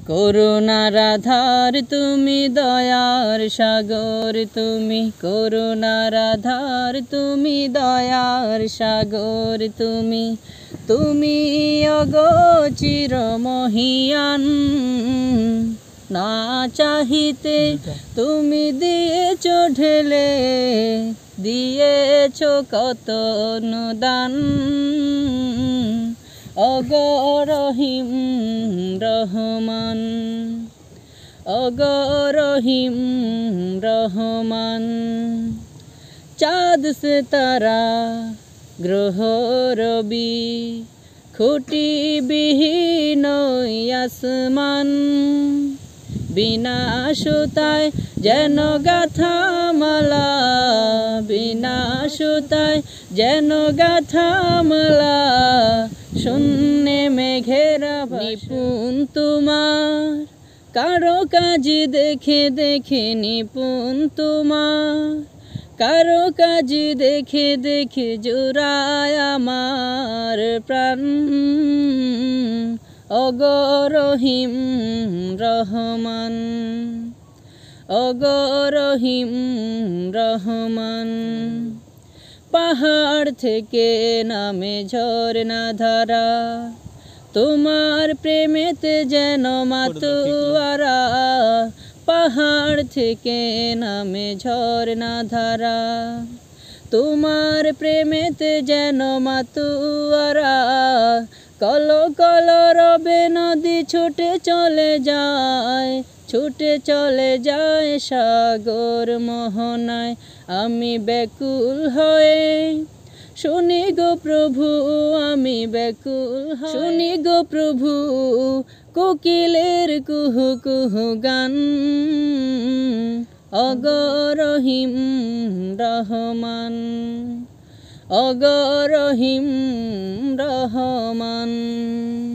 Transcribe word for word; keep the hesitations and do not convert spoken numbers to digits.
করুণার আধার তুমি, দয়ার সাগর তুমি, করুণার আধার তুমি, দয়ার সাগর তুমি। তুমি অগোচর মহিয়ান, না চাহিতে তুমি দিয়েছ ঢেলে, দিয়েছ কত অনুদান। ওগো রহিম রহমান, ওগো রহিম রহমান। চাঁদ সিতারা গ্রহ রবি, খুঁটি বিহীন আসমান, বিনা সুতায় যেন গাথা মালা, বিনা সুতায় যেন গাথা মালা। শূন্যে মেঘেরা নিপুণ তোমার, কারো কাজে দেখে দেখে নিপুণ তোমার, কারো কাজে দেখে দেখে জোড়ায় আমার প্রাণ। ওগো রহিম রহমান, ওগো রহিম রহমান। পাহাড় থেকে নামে ঝরনা ধারা, তোমার প্রেমেতে যেন মাতোয়ারা। পাহাড় থেকে নামে ঝরনা ধারা, তোমার প্রেমেতে যেন মাতোয়ারা। কল কল রবে নদী ছুটে চলে যায়, ছুটে চলে যায় সাগর মোহনায়। আমি ব্যাকুল হয়ে শুনি গো প্রভু, আমি ব্যাকুল শুনি গো প্রভু, কোকিলের কুহু কুহু গান। ওগো রহিম রহমান, ওগো রহিম রহমান।